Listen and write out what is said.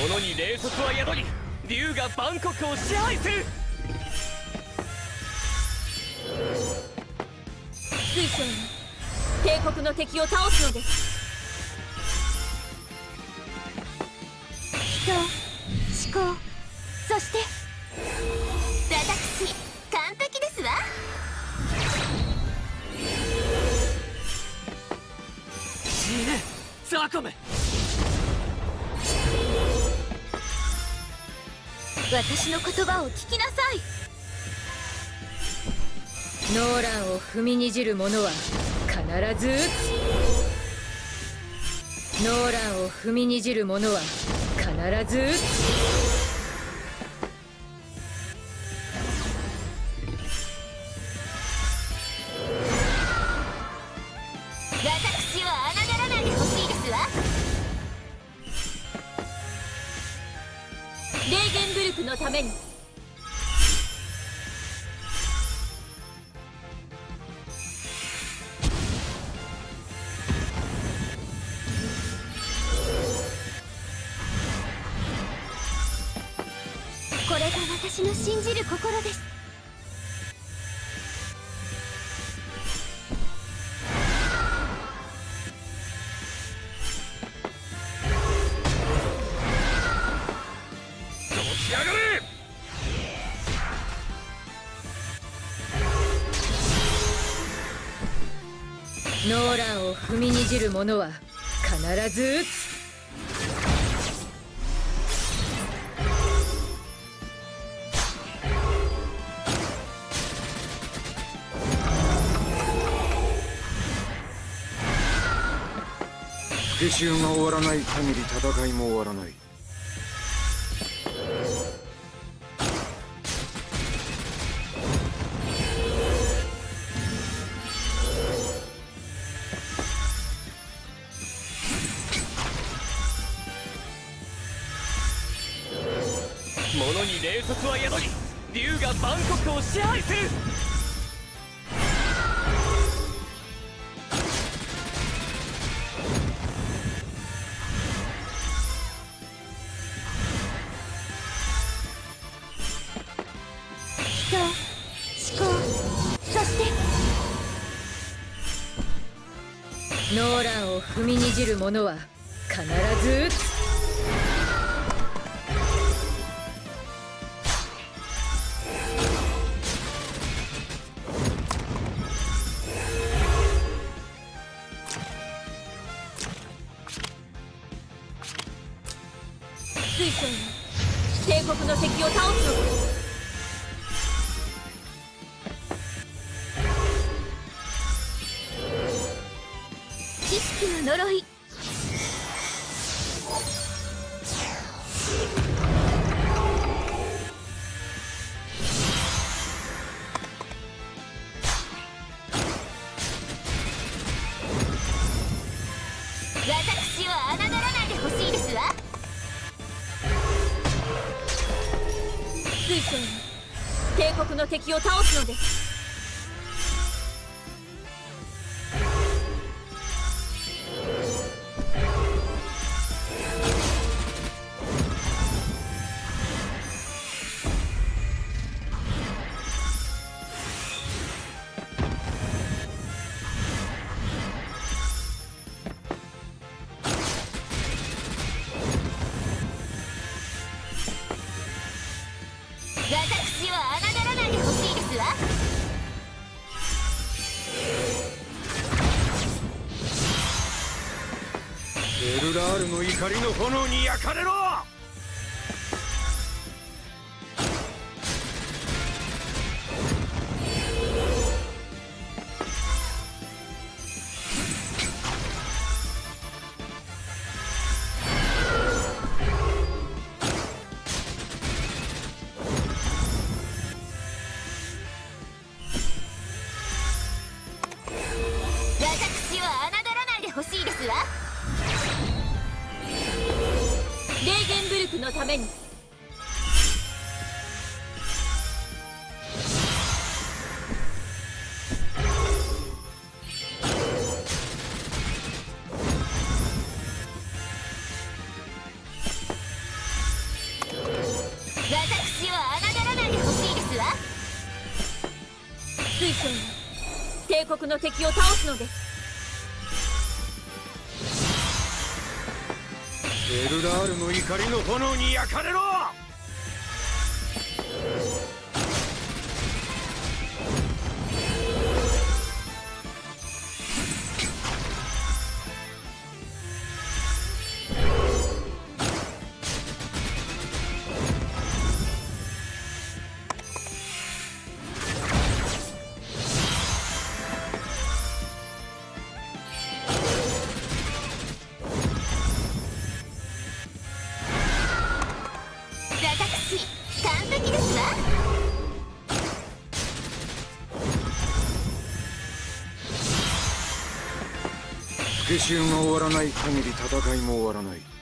物に霊速は宿り、竜が万国を支配する。 水晶に帝国の敵を倒すのです。人、思考、そして私完璧ですわ。 死ねザコム。 私の言葉を聞きなさい。ノーランを踏みにじる者は必ず撃つ。ノーランを踏みにじる者は必ず撃つ。 私を侮らないでほしいですわ。 レーゲンブルクのために。 これが私の信じる心です。 起き上がれ。 ノーランを踏みにじる者は必ず撃つ。 復讐が終わらない限り戦いも終わらない。 物に霊速は宿り、竜が万国を支配する。 人、思考、そしてノーランを踏みにじる者は必ず撃つ。水晶に帝国の敵を倒すのです。 知識の呪い。私を侮らないでほしいですわ。 水晶に帝国の敵を倒すのです。 私を侮らないでほしいですわ。 エルラールの怒りの炎に焼かれろ。 私を侮らないでほしいですわ。 レーゲ象は帝国の敵を倒すのです。 エルラールの怒りの炎に焼かれろ。 私完璧ですわ。 復讐が終わらない限り戦いも終わらない。